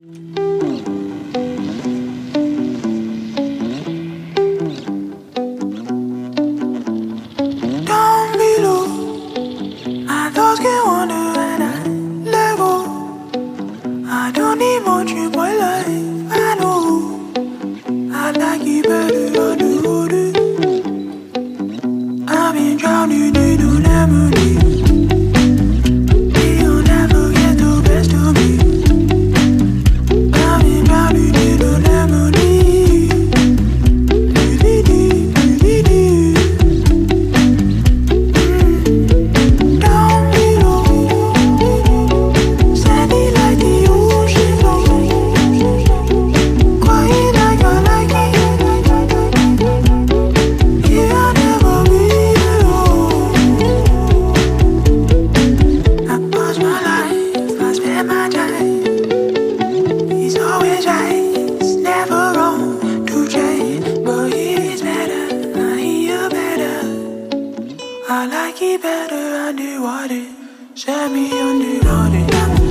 Down below, my thoughts can wander and I let go. I don't need much in my life, I know. I like it better underwater. I've been drowning in a lemonade. You'll never get the best of me. I've been drowning in a lemonade. Really deep, really deep. Down below, sandy like the ocean floor. Quiet like I like it. Yeah, I'll never be alone. I pass my life, I spend my time. It's always right, it's never wrong to change. But it's better, I hear better. I like it better underwater. Set me underwater.